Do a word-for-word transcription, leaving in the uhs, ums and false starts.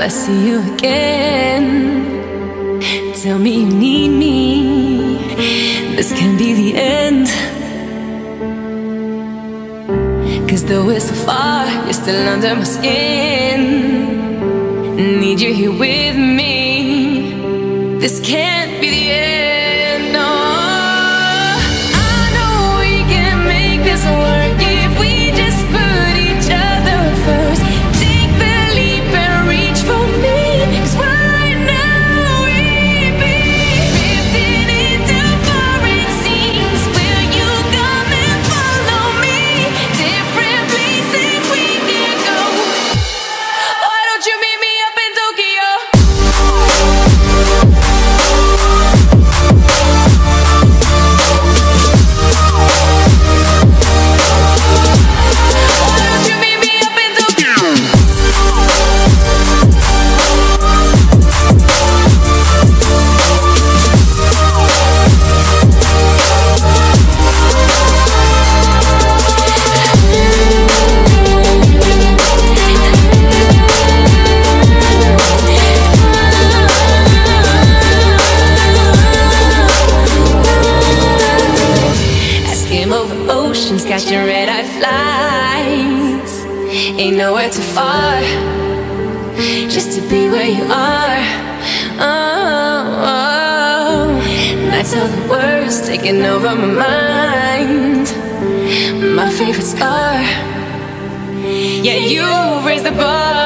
I see you again. Tell me you need me. This can't be the end. 'Cause though we're so far, you're still under my skin. Need you here with me. This can't be the end, no. I know we can make this work if we just put each other first. Take the leap and reach for me, 'cause right now we be drifting into foreign seas. Will you come and follow me? Different places we can go. Why don't you meet me up in Tokyo? Oceans, catching red-eye flights. Ain't nowhere too far, just to be where you are. Oh, oh. Nights are the worst, taking over my mind. My favorite scar. Yeah, you raised the bar.